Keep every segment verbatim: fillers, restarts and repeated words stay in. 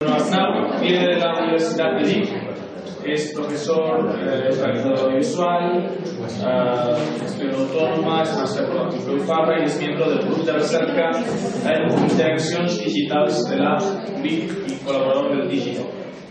Arnau viene de la Universidad de Vic, es profesor eh, de realizador audiovisual, eh, es autónoma, es máster por la Pompeu Fabra y es miembro del grupo de recerca en interaccions digitals de la Vic y colaborador del Digital.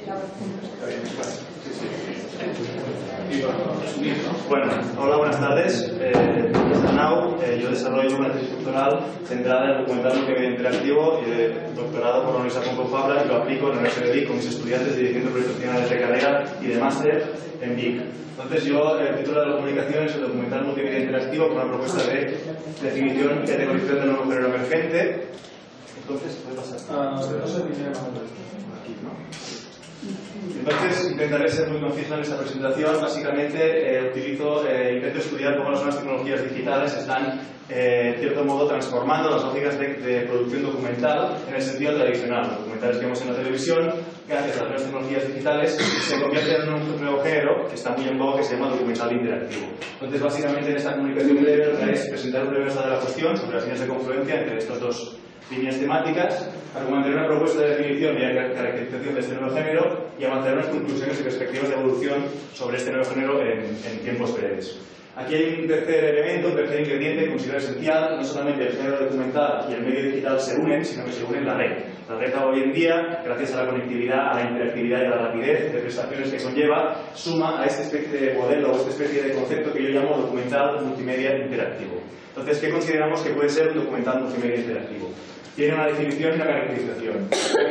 Bueno, hola, buenas tardes. Eh, Arnau, eh, yo desarrollo una tesis doctoral centrada en el documental multimedia interactivo y de doctorado por la Universidad Pompeu Fabra y lo aplico en la Universidad de Vic con mis estudiantes dirigiendo proyectos finales de carrera y de máster en Vic. Entonces yo, el título de la comunicación es el documental multimedia interactivo con una propuesta de definición y categorización del nuevo género emergente. Entonces, ¿puede pasar? Uh, no sé qué tiene aquí, ¿no? Entonces, intentaré ser muy conciso en esta presentación. Básicamente, eh, utilizo, eh, intento estudiar cómo las nuevas tecnologías digitales están, eh, en cierto modo, transformando las lógicas de, de producción documental en el sentido tradicional. Los documentales que vemos en la televisión, gracias a las nuevas tecnologías digitales, se convierten en un nuevo género que está muy en boga, que se llama documental interactivo. Entonces, básicamente, en esta comunicación breve, lo que es presentar un breve estado de la cuestión sobre las líneas de confluencia entre estos dos líneas temáticas, argumentar una propuesta de definición y caracterización de este nuevo género y avanzar unas conclusiones y perspectivas de evolución sobre este nuevo género en, en tiempos breves. Aquí hay un tercer elemento, un tercer ingrediente que considero esencial. No solamente el género documental y el medio digital se unen, sino que se unen la red. La red hoy en día, gracias a la conectividad, a la interactividad y a la rapidez de prestaciones que conlleva, suma a esta especie de modelo o esta especie de concepto que yo llamo documental multimedia interactivo. Entonces, ¿qué consideramos que puede ser un documental multimedia interactivo? Tiene una definición y una caracterización.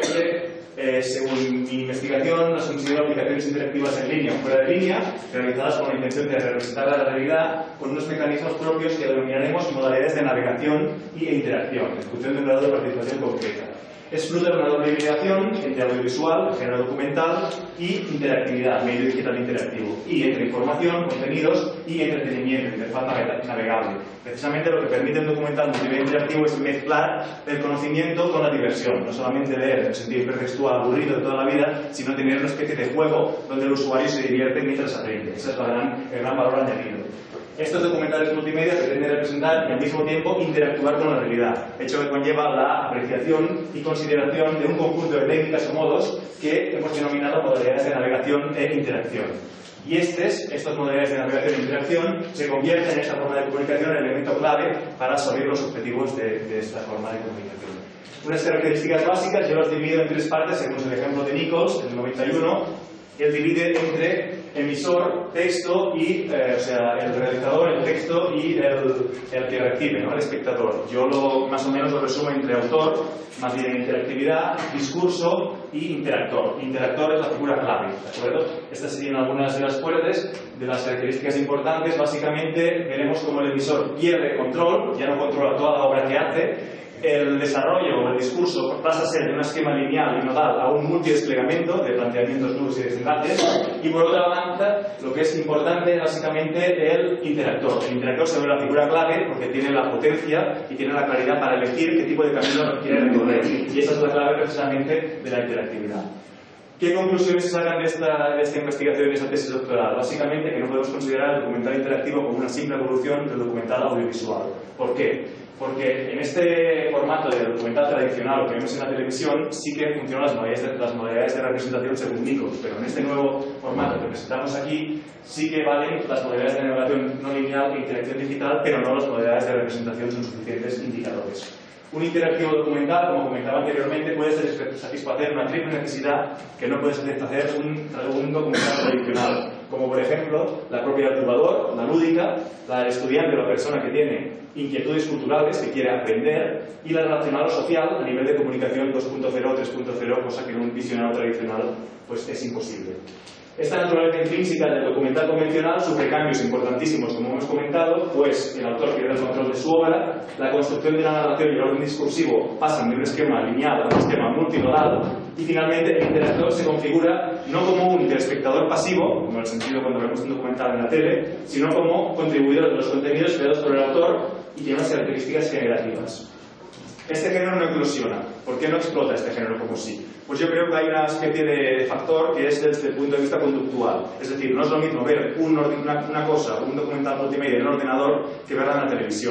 Eh, según mi investigación, las considero aplicaciones interactivas en línea o fuera de línea, realizadas con la intención de representar la realidad con unos mecanismos propios que denominaremos modalidades de navegación e interacción, en función de un grado de participación concreta. Es fruto de una doble hibridación entre audiovisual, género documental, y interactividad, medio digital interactivo, y entre información, contenidos y entretenimiento, interfaz navegable. Precisamente lo que permite un documental multimedia interactivo es mezclar el conocimiento con la diversión, no solamente leer en el sentido hipertextual aburrido de toda la vida, sino tener una especie de juego donde el usuario se divierte mientras aprende. Ese es la gran, el gran valor añadido. Estos documentales multimedia pretenden representar y al mismo tiempo interactuar con la realidad, hecho que conlleva la apreciación y consideración de un conjunto de técnicas o modos que hemos denominado modalidades de navegación e interacción. Y estos, estas modalidades de navegación e interacción se convierten en esta forma de comunicación en el elemento clave para absorber los objetivos de, de esta forma de comunicación. Unas características básicas yo las divido en tres partes, según el ejemplo de Nichols, del noventa y uno. Él divide entre emisor, texto y, eh, o sea, el realizador, el texto y el, el que recibe, ¿no? El espectador. Yo lo, más o menos lo resumo entre autor, más bien interactividad, discurso y interactor. Interactor es la figura clave, ¿de acuerdo? Estas serían algunas de las fuertes, de las características importantes. Básicamente veremos cómo el emisor pierde control, ya no controla toda la obra que hace. El desarrollo o el discurso pasa a ser de un esquema lineal y nodal a un multidesplegamento de planteamientos, nudos y desenlaces, y por otra banda, lo que es importante es básicamente el interactor. El interactor se ve la figura clave porque tiene la potencia y tiene la claridad para elegir qué tipo de camino quiere recorrer, y esa es la clave precisamente de la interactividad. ¿Qué conclusiones se sacan de esta, de esta investigación y de esta tesis doctoral? Básicamente que no podemos considerar el documental interactivo como una simple evolución del documental audiovisual. ¿Por qué? Porque en este formato de documental tradicional que vemos en la televisión sí que funcionan las modalidades de, las modalidades de representación según Nichols, pero en este nuevo formato que presentamos aquí sí que valen las modalidades de navegación no lineal e interacción digital, pero no las modalidades de representación son suficientes indicadores. Un interactivo documental, como comentaba anteriormente, puede satisfacer una triple necesidad que no puede satisfacer un, un documental tradicional, como por ejemplo la propia del jugador, la lúdica, la del estudiante o la persona que tiene inquietudes culturales, que quiere aprender, y la relacional o social a nivel de comunicación dos punto cero o tres punto cero, cosa que en un visionado tradicional pues, es imposible. Esta naturaleza intrínseca del documental convencional sufre cambios importantísimos, como hemos comentado, pues el autor pierde el control de su obra, la construcción de la narración y el orden discursivo pasan de un esquema lineal a un esquema multinodal, y finalmente el interactor se configura no como un telespectador pasivo, como en el sentido cuando vemos un documental en la tele, sino como contribuidor de los contenidos creados por el autor y tiene unas características generativas. Este género no eclosiona. ¿Por qué no explota este género como sí? Pues yo creo que hay una especie de factor que es desde el punto de vista conductual. Es decir, no es lo mismo ver un una, una cosa, un documental multimedia en un ordenador que verla en la televisión.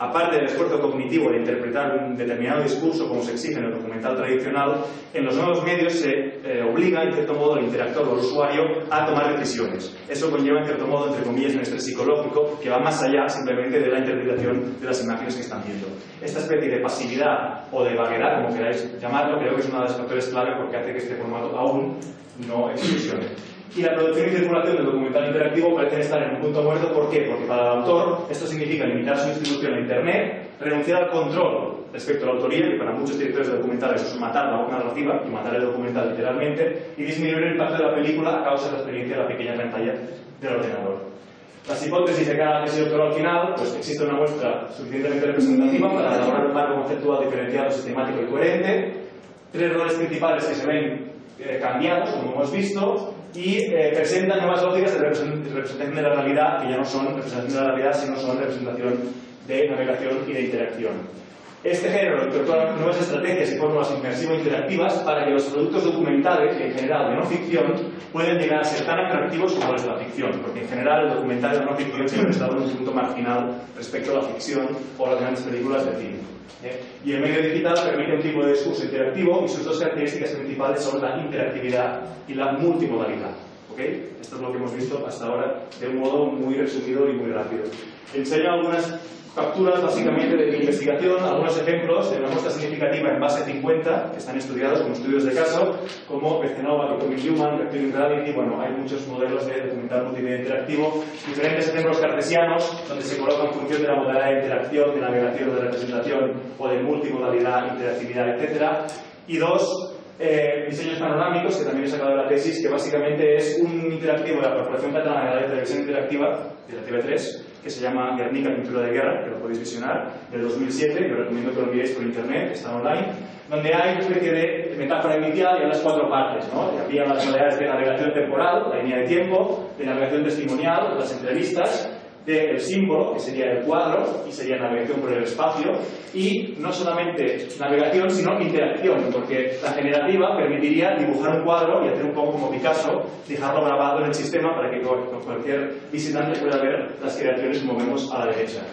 aparte del esfuerzo cognitivo de interpretar un determinado discurso como se exige en el documental tradicional, en los nuevos medios se eh, obliga, en cierto modo, al interactor o al usuario a tomar decisiones. Eso conlleva, en cierto modo, entre comillas, un estrés psicológico que va más allá simplemente de la interpretación de las imágenes que están viendo. Esta especie de pasividad o de vaguedad, como queráis llamarlo, creo que es uno de los factores clave porque hace que este formato aún no explosione. Y la producción y circulación del documental interactivo parecen estar en un punto muerto. ¿Por qué? Porque para el autor esto significa limitar su distribución a Internet, renunciar al control respecto a la autoría, que para muchos directores de documentales eso es matar la boca narrativa y matar el documental literalmente, y disminuir el impacto de la película a causa de la experiencia de la pequeña pantalla del ordenador. Las hipótesis de cada tesis doctoral final, pues existe una muestra suficientemente representativa para elaborar un marco conceptual diferenciado, sistemático y coherente, tres roles principales que se ven eh, cambiados, como hemos visto, y eh, presentan nuevas lógicas de representación de la realidad, que ya no son representación de la realidad, sino son representación de navegación y de interacción. Este género incorpora nuevas estrategias y fórmulas inmersivo-interactivas para que los productos documentales, en general de no ficción, pueden llegar a ser tan atractivos como los de la ficción, porque en general el documental de no ficción siempre está en un punto marginal respecto a la ficción o a las grandes películas de cine. ¿Eh? Y el medio digital permite un tipo de discurso interactivo y sus dos características principales son la interactividad y la multimodalidad. ¿Okay? Esto es lo que hemos visto hasta ahora de un modo muy resumido y muy rápido. Enseño algunas capturas básicamente de mi investigación, algunos ejemplos de una muestra significativa en base cincuenta que están estudiados como estudios de caso, como Bezenova, Becoming Human, Reactive Reality. Bueno, hay muchos modelos de documental multimedia interactivo, diferentes ejemplos cartesianos donde se coloca en función de la modalidad de interacción, de navegación, de representación o de multimodalidad, interactividad, etcétera. Y dos Eh, diseños panorámicos, que también he sacado de la tesis, que básicamente es un interactivo de la Corporación Catalana de la Televisión Interactiva, de la T V tres, que se llama Guernica, Pintura de Guerra, que lo podéis visionar, del dos mil siete, yo recomiendo que lo miréis por internet, está online, donde hay una especie de metáfora inicial y hay las cuatro partes, ¿no? Y había las modalidades de navegación temporal, la línea de tiempo, de navegación testimonial, las entrevistas, del símbolo, que sería el cuadro, y sería navegación por el espacio, y no solamente navegación, sino interacción, porque la generativa permitiría dibujar un cuadro y hacer un poco como Picasso, dejarlo grabado en el sistema para que cualquier visitante pueda ver las creaciones que movemos a la derecha.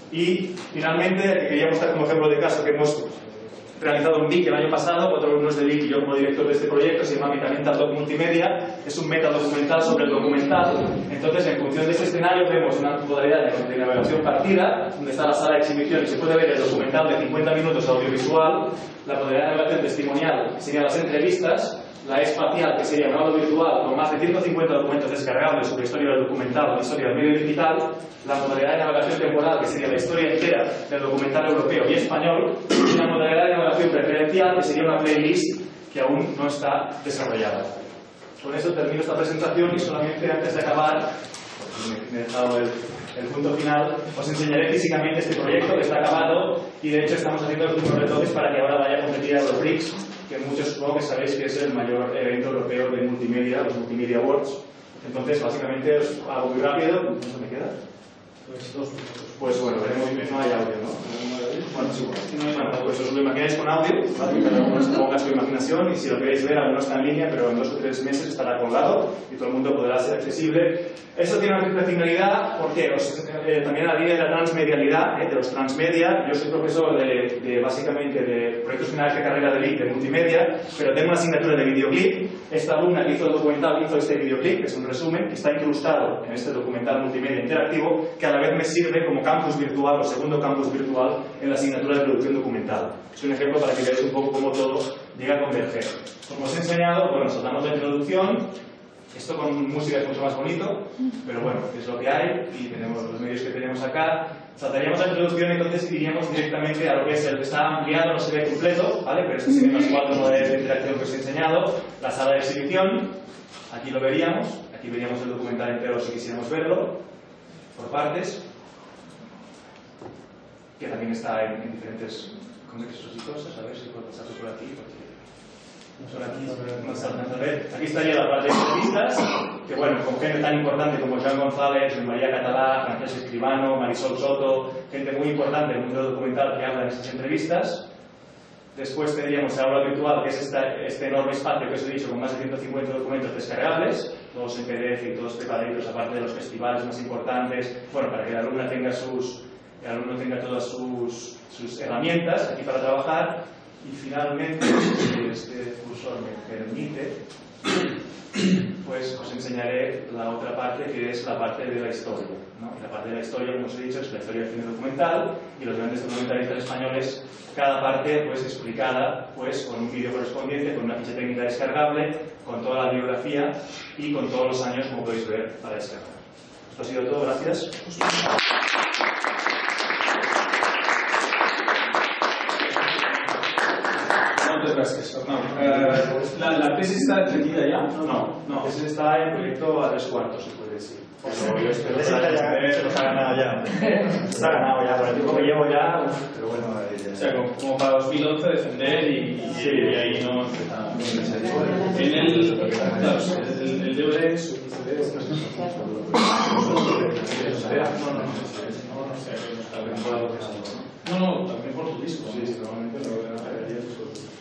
Y finalmente, que quería mostrar como ejemplo de caso que hemos realizado un V I C el año pasado, cuatro alumnos de V I C y yo como director de este proyecto, se llama Mecanical Doc Multimedia, es un metadocumental sobre el documental. Entonces, en función de este escenario, vemos una modalidad de navegación partida, donde está la sala de exhibición y se puede ver el documental de cincuenta minutos audiovisual, la modalidad de navegación testimonial, que serían las entrevistas, la espacial, que sería un audio virtual con más de ciento cincuenta documentos descargables sobre historia del documental, la historia del medio digital, la modalidad de navegación temporal, que sería la historia entera del documental europeo y español, y la modalidad de navegación preferencial, que sería una playlist que aún no está desarrollada. Con eso termino esta presentación y solamente antes de acabar, porque me he dejado el, el punto final, os enseñaré físicamente este proyecto que está acabado y de hecho estamos haciendo algunos retoques para que ahora vaya a competir a Euroflix, que muchos supongo que sabéis que es el mayor evento europeo de multimedia, los Multimedia Awards. Entonces, básicamente, os hago muy rápido. ¿Cuánto me queda? Pues dos minutos. Pues bueno, veremos que no hay audio, ¿no? Bueno, sí, bueno, pues os lo imagináis con audio, ¿vale? Cada uno se ponga su imaginación y si lo queréis ver, aún no está en línea, pero en dos o tres meses estará colgado y todo el mundo podrá ser accesible. Eso tiene una triple finalidad porque os, eh, también la línea de la transmedialidad, eh, de los transmedia. Yo soy profesor de, de básicamente de proyectos finales de carrera de L I C de multimedia, pero tengo una asignatura de videoclip. Esta alumna que hizo el documental hizo este videoclip, que es un resumen, que está incrustado en este documental multimedia interactivo, que a la vez me sirve como campus virtual o segundo campus virtual en la asignatura de producción documental. Es un ejemplo para que veáis un poco cómo todo llega a converger. Como os he enseñado, bueno, saltamos la introducción. Esto con música es mucho más bonito, pero bueno, es lo que hay y tenemos los medios que tenemos acá. Saltaríamos la introducción y entonces iríamos directamente a lo que es el que está ampliado, no se ve completo, ¿vale? Pero estas serían las cuatro modalidades de interacción que os he enseñado. La sala de exhibición, aquí lo veríamos, aquí veríamos el documental entero si quisiéramos verlo, por partes, que también está en, en diferentes congresos y cosas. A ver si puedo pasarlo por aquí. Por aquí, a ver. Aquí estaría la parte de entrevistas, que bueno, con gente tan importante como Joan González, María Catalá, Francesc Escribano, Marisol Soto, gente muy importante del mundo documental que habla en esas entrevistas. Después tendríamos el aula virtual, que es esta, este enorme espacio que os he dicho, con más de ciento cincuenta documentos descargables, todos en P D F y todos preparaditos, aparte de los festivales más importantes, bueno, para que la alumna tenga sus, el alumno tenga todas sus, sus herramientas aquí para trabajar y finalmente, si este cursor me permite, pues os enseñaré la otra parte que es la parte de la historia, ¿no? Y la parte de la historia, como os he dicho, es la historia del cine documental y los grandes documentalistas españoles, cada parte pues explicada pues con un vídeo correspondiente, con una ficha técnica descargable, con toda la biografía y con todos los años, como podéis ver, para descargar. Esto ha sido todo, gracias. Muchas gracias, Arnau. Eh, ¿la, ¿La tesis está defendida ya? No, no, la tesis está en proyecto a tres cuartos, se puede decir. Pero yo espero que se nos ha ganado ya. Se ha ganado ya, por el tiempo que llevo ya. Pero bueno, o sea, como, como para dos mil once defender y, y, sí, y ahí no empezar. En el, claro, el, el D V D es. No, no, también por tu disco. Sí, sí, normalmente lo voy a hacer.